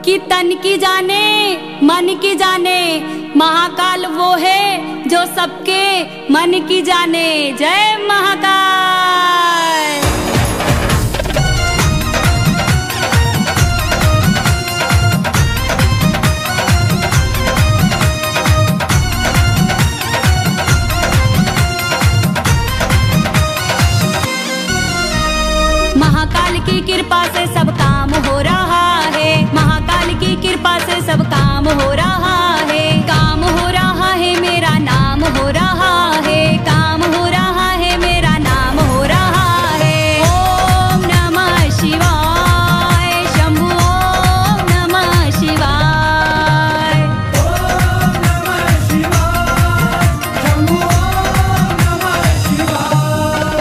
कि तन की जाने मन की जाने, महाकाल वो है जो सबके मन की जाने। जय महाकाल। महाकाल की कृपा से सब काम हो रहा है, महाकाल की कृपा से सब काम हो रहा है। काम हो रहा है, मेरा नाम हो रहा है, काम हो रहा है, मेरा नाम हो रहा है। ओम नमः शिवाय शंभु, ओम नमः शिवाय। ओम नमः शिवाय शंभु, ओम नमः शिवाय।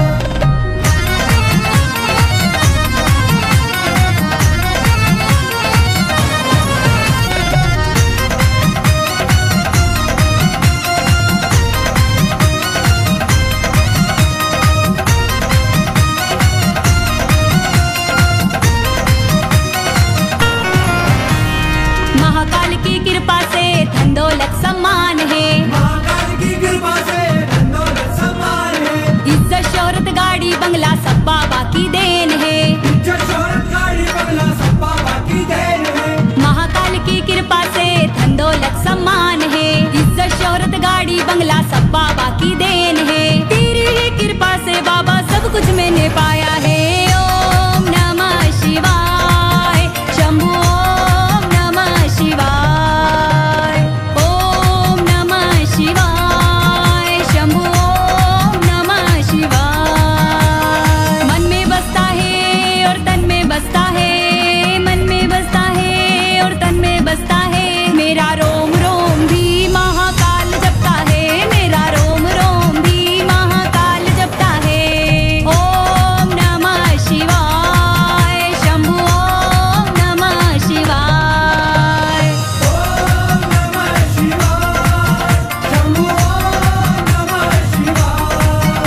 महाकाल की कृपा से धन दौलत सम्मान है, महाकाल की कृपा से धन दौलत सम्मान है। इज्जत शोहरत गाड़ी बंगला सब बाबा की देन है। इज्जत शोहरत गाड़ी बंगला सब बाबा की देन है। महाकाल की कृपा से धन दौलत सम्मान है, इज्जत शोहरत गाड़ी बंगला सब बाबा की देन है। तेरी ही कृपा से बाबा सब कुछ मैंने पाया है। ओम नमः शिवाय शंभु, ओम नमः शिवाय। ओम नमः शिवाय शंभु, ओम नमः शिवाय। मन में बसता है और तन में बसता है, मन में बसता है और तन में बसता है। मेरा रोम रोम भी महाकाल जपता है, मेरा रोम रोम भी महाकाल जपता है। ओम नमः शिवाय शंभु, ओम नमः शिवाय। ओम नमः शिवाय शंभु, ओम नमः शिवाय।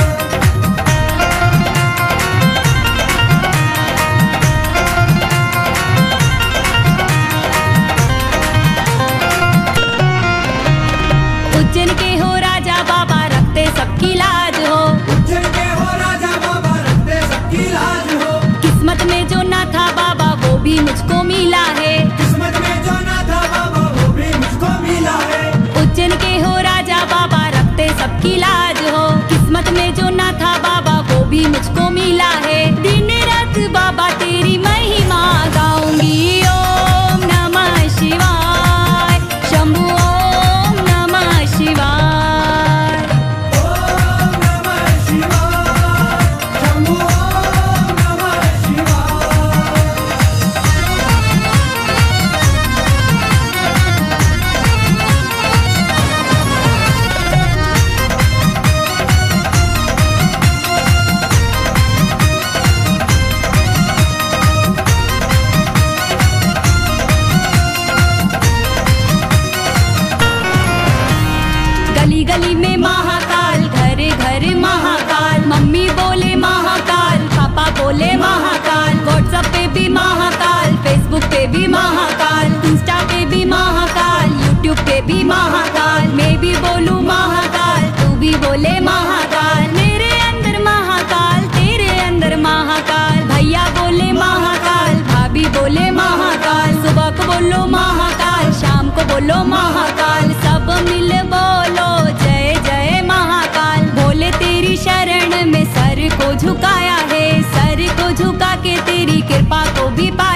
उज्जैन के हो राजा बाबा रखते सबकी लाज हो, उज्जैन के हो राजा बाबा रखते सबकी लाज हो। किस्मत में जो ना था बाबा वो भी मुझको मिला है। किस्मत में जो ना था बाबा वो भी मुझको मिला है। उज्जैन के हो राजा बाबा रखते सबकी लाज हो, किस्मत में जो ना था बाबा वो भी मुझको मिला है। दिन रात बाबा तेरी महिमा गाऊंगी। ओम नमः शिवाय शंभु, ओम नमः शिवाय। ओम नमः शिवाय शंभु, ओम नमः शिवाय। गली गली में महाकाल, घर घर महाकाल, मम्मी बोले महाकाल, पापा बोले महाकाल, व्हाट्सएप पे भी महाकाल, फेसबुक पे भी महाकाल, इंस्टा पे भी महाकाल, यूट्यूब पे भी महाकाल। मैं भी बोलूं महाकाल, तू भी बोले महाकाल। मेरे अंदर महाकाल, तेरे अंदर महाकाल, भैया बोले महाकाल, भाभी बोले महाकाल। सुबह को बोलो महाकाल, शाम को बोलो महाकाल, सब मिल बोलो जय जय महाकाल। बोले तेरी शरण में सर को झुकाया है, सर को झुका के तेरी कृपा को भी पाया